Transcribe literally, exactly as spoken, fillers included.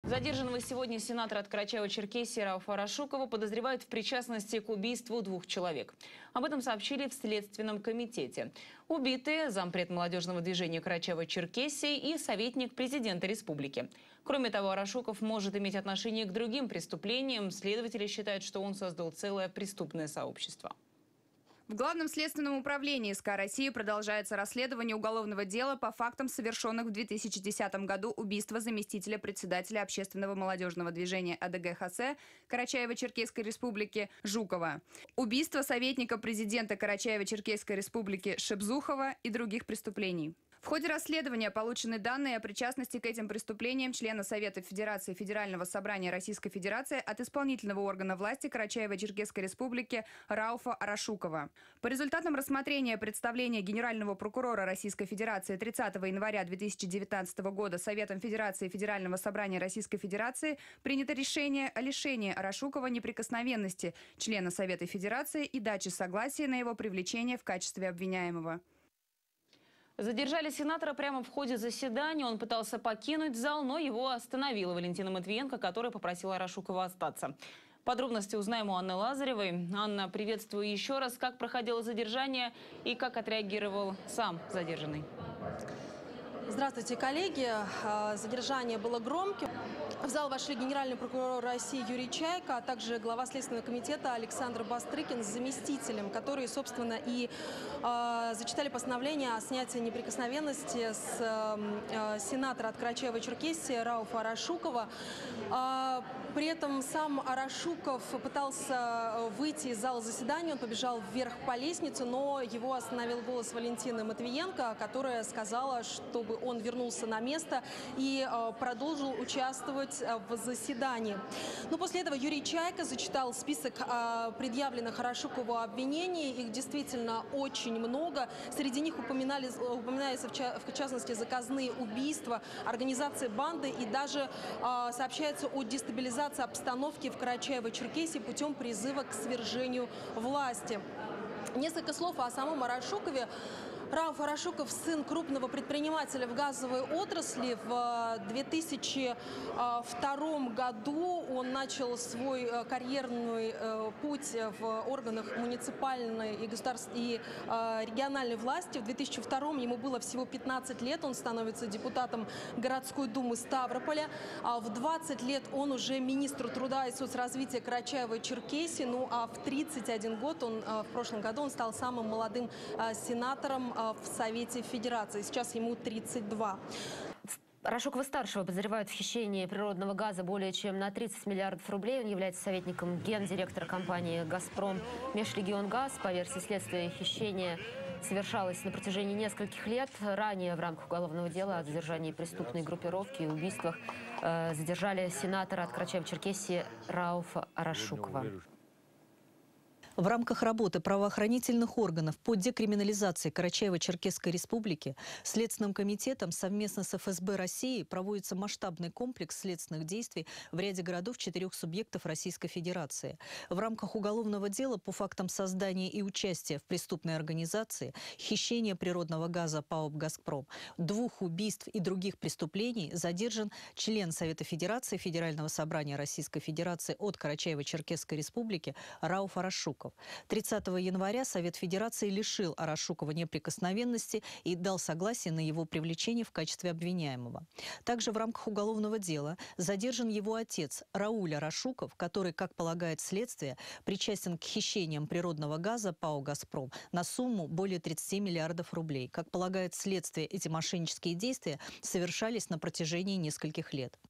Задержанного сегодня сенатора от Карачаево-Черкесии Рауфа Арашукова подозревают в причастности к убийству двух человек. Об этом сообщили в Следственном комитете. Убитые – зампред молодежного движения Карачаево-Черкесии и советник президента республики. Кроме того, Арашуков может иметь отношение к другим преступлениям. Следователи считают, что он создал целое преступное сообщество. В Главном следственном управлении СК России продолжается расследование уголовного дела по фактам, совершенных в две тысячи десятом году убийства заместителя председателя общественного молодежного движения АДГ-ХАСЭ Карачаево-Черкесской республики Жукова, убийство советника президента Карачаево-Черкесской республики Шебзухова и других преступлений. В ходе расследования получены данные о причастности к этим преступлениям члена Совета Федерации Федерального собрания Российской Федерации от исполнительного органа власти Карачаево-Черкесской республики Рауфа Арашукова. По результатам рассмотрения представления Генерального прокурора Российской Федерации тридцатого января две тысячи девятнадцатого года Советом Федерации Федерального собрания Российской Федерации принято решение о лишении Арашукова неприкосновенности члена Совета Федерации и даче согласия на его привлечение в качестве обвиняемого. Задержали сенатора прямо в ходе заседания. Он пытался покинуть зал, но его остановила Валентина Матвиенко, которая попросила Арашукова остаться. Подробности узнаем у Анны Лазаревой. Анна, приветствую еще раз. Как проходило задержание и как отреагировал сам задержанный? Здравствуйте, коллеги. Задержание было громким. В зал вошли генеральный прокурор России Юрий Чайка, а также глава Следственного комитета Александр Бастрыкин с заместителем, которые, собственно, и э, зачитали постановление о снятии неприкосновенности с э, сенатора от Карачаево-Черкесии Рауфа Арашукова. Э, при этом сам Арашуков пытался выйти из зала заседания, он побежал вверх по лестнице, но его остановил голос Валентины Матвиенко, которая сказала, чтобы он вернулся на место и э, продолжил участвовать в заседании. Но после этого Юрий Чайка зачитал список э, предъявленных Арашукову обвинений. Их действительно очень много. Среди них упоминали, упоминаются в, ча в частности заказные убийства, организации банды и даже э, сообщается о дестабилизации обстановки в Карачаево-Черкесии путем призыва к свержению власти. Несколько слов о самом Арашукове. Рауф Арашуков – сын крупного предпринимателя в газовой отрасли. В две тысячи втором году он начал свой карьерный путь в органах муниципальной и, государств... и региональной власти. В две тысячи втором ему было всего пятнадцать лет. Он становится депутатом городской думы Ставрополя. В двадцать лет он уже министр труда и соцразвития Карачаево-Черкесии. Ну а в тридцать один год, он, в прошлом году, он стал самым молодым сенатором в Совете Федерации. Сейчас ему тридцать два. Арашукова-старшего подозревают в хищении природного газа более чем на тридцать миллиардов рублей. Он является советником гендиректора компании «Газпром» Межрегионгаз. По версии следствия, хищение совершалось на протяжении нескольких лет. Ранее в рамках уголовного дела о задержании преступной группировки и убийствах э, задержали сенатора от Карачаево-Черкесии Рауфа Арашукова. В рамках работы правоохранительных органов по декриминализации Карачаево-Черкесской республики Следственным комитетом совместно с эф эс бэ России проводится масштабный комплекс следственных действий в ряде городов четырех субъектов Российской Федерации. В рамках уголовного дела по фактам создания и участия в преступной организации, хищения природного газа ПАО «Газпром», двух убийств и других преступлений задержан член Совета Федерации Федерального собрания Российской Федерации от Карачаево-Черкесской республики Рауф Арашуков. тридцатого января Совет Федерации лишил Арашукова неприкосновенности и дал согласие на его привлечение в качестве обвиняемого. Также в рамках уголовного дела задержан его отец Рауль Арашуков, который, как полагает следствие, причастен к хищениям природного газа ПАО «Газпром» на сумму более тридцати миллиардов рублей. Как полагает следствие, эти мошеннические действия совершались на протяжении нескольких лет.